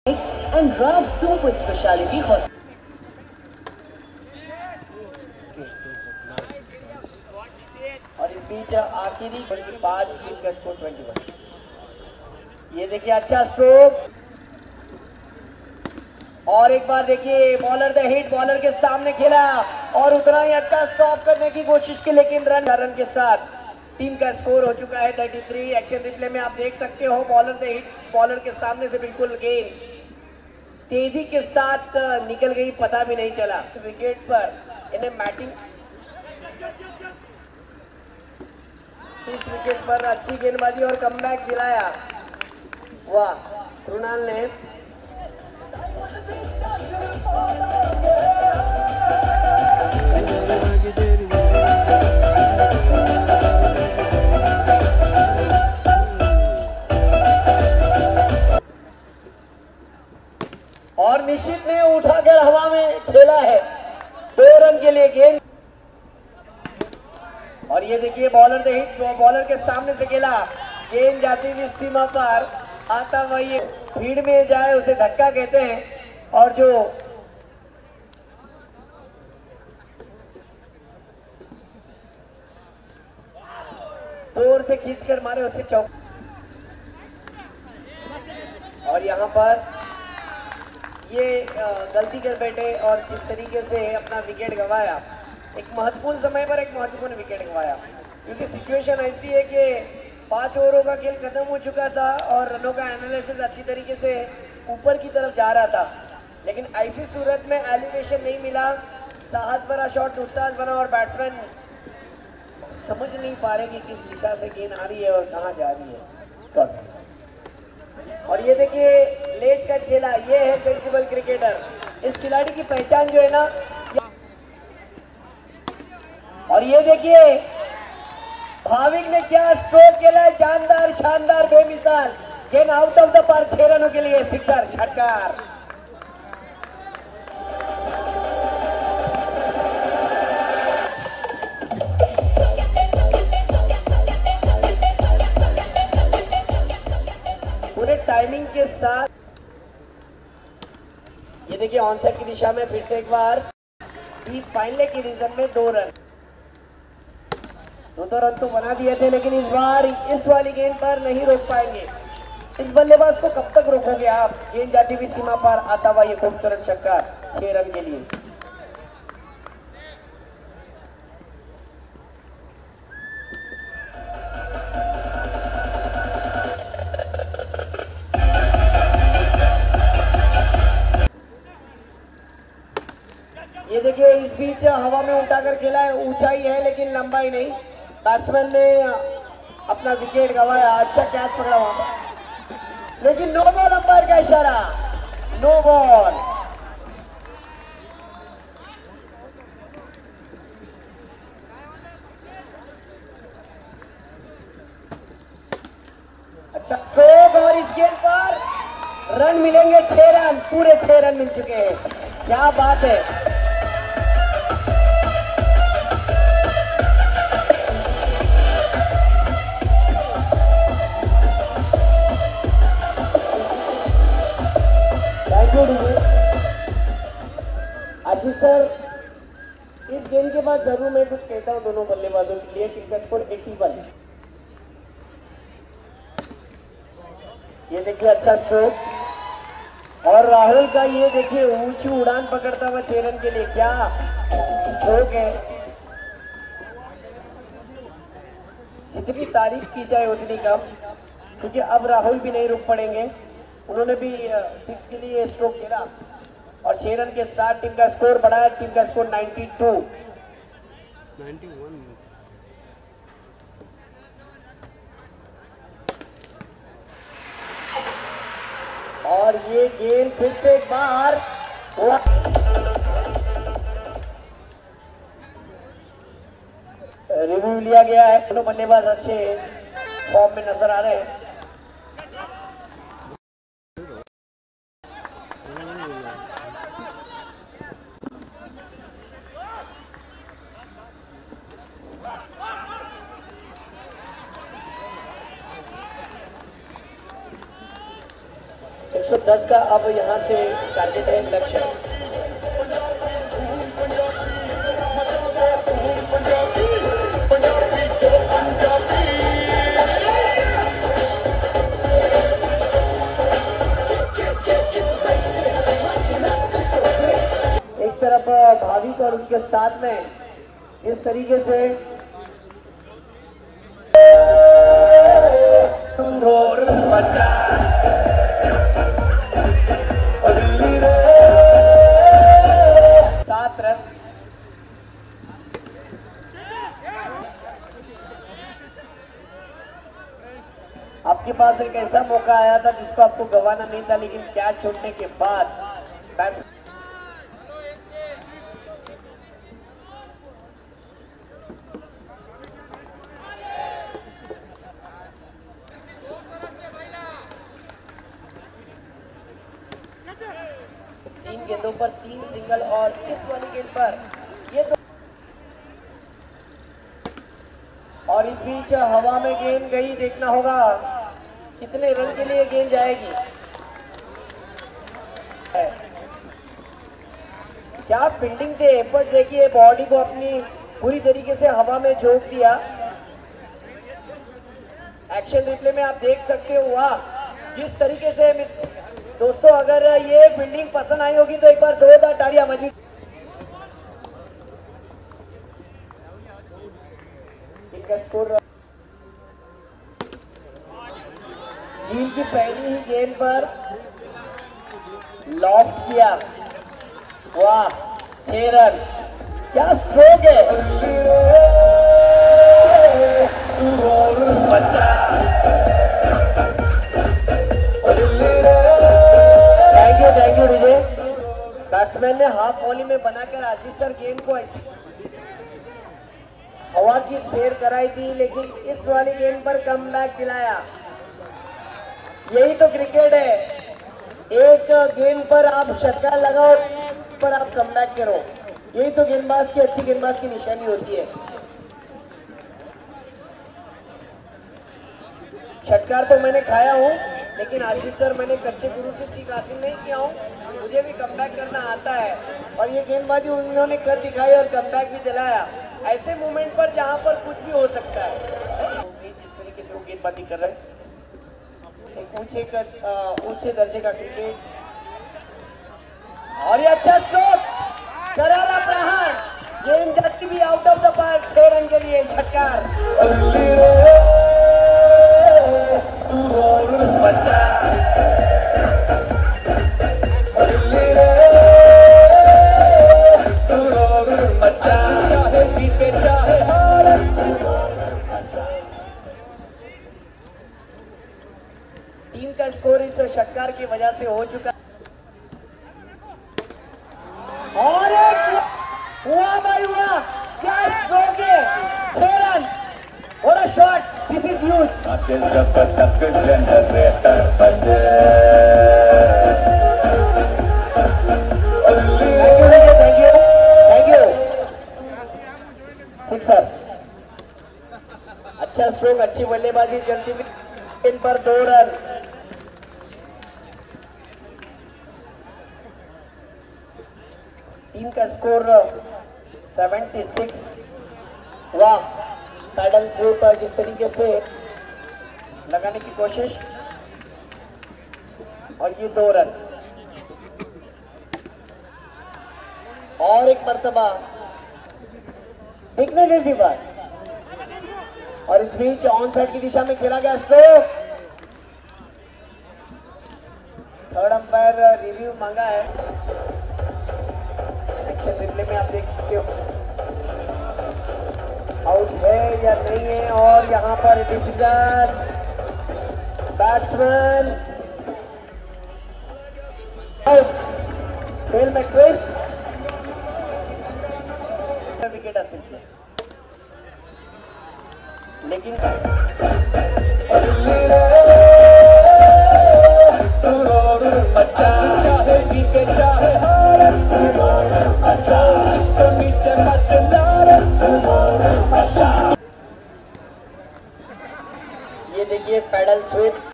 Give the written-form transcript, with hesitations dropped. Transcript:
and Raj Super Speciality Hospital. और इस बीच आखिरी 5 टीम का स्कोर 21। ये देखिए अच्छा स्ट्रोक और एक बार देखिए बॉलर द हिट बॉलर के सामने खेला और उतना ही अच्छा स्टॉप करने की कोशिश की, लेकिन रन के साथ टीम का स्कोर हो चुका है 33। एक्शन रिप्ले में आप देख सकते हो बॉलर द हिट बॉलर के सामने से बिल्कुल गेंद तेजी के साथ निकल गई, पता भी नहीं चला। विकेट पर इन्हें बैटिंग इस विकेट पर अच्छी गेंदबाजी और कमबैक दिलाया। वाह, कृणाल ने और निश्चित ने उठाकर हवा में खेला है 2 रन के लिए गेंद। और ये देखिए बॉलर द हिट बॉलर के सामने से खेला, गेंद जाती हुई सीमा पर आता हुआ ये भीड़ में जाए उसे धक्का कहते हैं, और जो जोर से खींचकर मारे उसे चौक। और यहाँ पर ये गलती कर बैठे और जिस तरीके से अपना विकेट गंवाया, एक महत्वपूर्ण समय पर एक महत्वपूर्ण विकेट गंवाया, क्योंकि सिचुएशन ऐसी है कि 5 ओवरों का खेल खत्म हो चुका था और रनों का एनालिसिस अच्छी तरीके से ऊपर की तरफ जा रहा था, लेकिन ऐसी सूरत में एलिवेशन नहीं मिला, साहस भरा शॉट दुस्साहस बना और बैट्समैन समझ नहीं पा रहे कि किस दिशा से गेंद आ रही है और कहाँ जा रही है। और ये देखिए लेट कट खेला, ये है सेंसिबल क्रिकेटर। इस खिलाड़ी की पहचान जो है ना, और ये देखिए भाविक ने क्या स्ट्रोक खेला है, जानदार शानदार बेमिसाल गेंद आउट ऑफ द पार्क, 6 रनों के लिए सिक्सर छटकार। पूरे टाइमिंग के साथ ये देखिए ऑन साइड की दिशा में फिर से एक बार फाइनल की रीजन में 2 रन, 2 रन तो बना दिए थे, लेकिन इस बार इस वाली गेंद पर नहीं रोक पाएंगे। इस बल्लेबाज को कब तक रोकोगे आप? गेंद जाती हुई सीमा पर आता हुआ ये खूबसूरत छक्का 6 रन के लिए। ये देखिए इस बीच हवा में उठाकर खेला है, ऊंचाई है लेकिन लंबाई नहीं, बैट्समैन ने अपना विकेट गंवाया। अच्छा कैच पकड़ा वहां पर, लेकिन नो बॉल, अंपायर का इशारा, नो बॉल। अच्छा स्ट्रोक और इस गेंद पर रन मिलेंगे 6 रन, पूरे 6 रन मिल चुके हैं। क्या बात है। आशीष सर, इस गेंद के बाद जरूर मैं कुछ कहता हूँ दोनों बल्लेबाजों के लिए। टीम का स्कोर 81। ये देखिए अच्छा स्ट्रोक और राहुल का ये देखिए ऊंची उड़ान पकड़ता हुआ 6 रन के लिए, क्या स्ट्रोक है। जितनी तारीफ की जाए उतनी कम, क्योंकि अब राहुल भी नहीं रुक पड़ेंगे, उन्होंने भी 6 के लिए स्ट्रोक खेला और 6 रन के साथ टीम का स्कोर बढ़ाया। टीम का स्कोर 91। और ये गेंद फिर से एक बार रिव्यू लिया गया है। दोनों बल्लेबाज अच्छे फॉर्म में नजर आ रहे हैं। 10 का अब यहाँ से टारगेट है, लक्ष्य। एक तरफ भाविक और उसके साथ में इस तरीके से आपके पास एक ऐसा मौका आया था जिसको आपको गंवाना नहीं था, लेकिन कैच छोड़ने के बाद बैट तीन गेंदों पर 3 सिंगल और इस वाली गेंद पर ये दो, और इस बीच हवा में गेंद गई। देखना होगा कितने रन के लिए गेंद जाएगी। क्या फील्डिंग थे, एफर्ट देखिए, बॉडी को अपनी पूरी तरीके से हवा में झोंक दिया। एक्शन रिप्ले में आप देख सकते हो, वाह जिस तरीके से। दोस्तों अगर ये फील्डिंग पसंद आई होगी तो एक बार जोरदार तालियां बजी। झील की पहली ही गेंद पर लॉफ्ट किया, वाह 6 रन, क्या स्ट्रोक है। Thank you Vijay. बैट्समैन ने हाफ वॉली में बनाकर आशीष सर गेंद को ऐसी हवा की सैर कराई थी, लेकिन इस वाली गेंद पर कमबैक दिलाया। यही तो क्रिकेट है, एक गेंद पर आप छक्का लगाओ, पर आप कमबैक करो। यही तो गेंदबाज की, अच्छी गेंदबाज की निशानी होती है। छक्का तो मैंने खाया हूँ, लेकिन आशीष सर मैंने कच्चे गुरु से सीख हासिल नहीं किया हूँ, मुझे भी कमबैक करना आता है। और ये गेंदबाजी उन्होंने कर दिखाई और कमबैक भी दिलाया, ऐसे मोमेंट पर जहां पर कुछ भी हो सकता है। जिस तरीके से वो गेंदबाजी कर रहे हैं, ऊंचे दर्जे का क्रिकेट, और ये अच्छा स्ट्रोक, करारा प्रहार, गेंद जाती भी out of the park, 6 run के लिए छक्का। टीम का स्कोर इस शक्कर की वजह से हो चुका, और एक हुआ भाई हुआ, क्या स्ट्रोक है, 6 रन, और a shot, this is huge. Thank you sixer, अच्छा स्ट्रोक, अच्छी बल्लेबाजी चलती हुई, इन पर 2 रन। टीम का स्कोर 76। वाह, पैडल थ्रो पर जिस तरीके से लगाने की कोशिश, और ये 2 रन। और एक मर्तबा देखने जैसी बात, और इस बीच ऑन साइड की दिशा में खेला गया स्ट्रोक। थर्ड अंपायर रिव्यू मांगा है, एक्शन रिप्ले में आप देख सकते हो आउट है या नहीं है। और यहाँ पर डिसीजन, बैट्समैन आउट, फेल में ट्विस्ट,